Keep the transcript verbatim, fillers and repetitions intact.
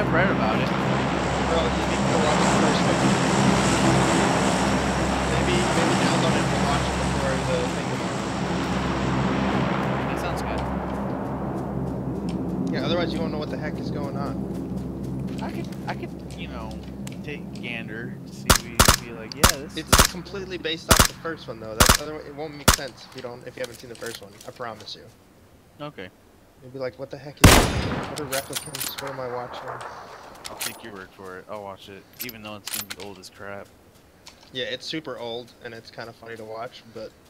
I've read about it. Bro, you need to watch the first one. Maybe, maybe download it and watch it before the thing tomorrow. That sounds good. Yeah, otherwise you won't know what the heck is going on. I could, I could, you know, take a gander, see we be like, yeah, this. It's this completely based off the first one though. That's other. It won't make sense if you don't, if you haven't seen the first one. I promise you. Okay. You'll be like, what the heck is this? What are replicants? What am I watching? I'll take your word for it. I'll watch it, even though it's gonna be old as crap. Yeah, it's super old and it's kind of funny to watch, but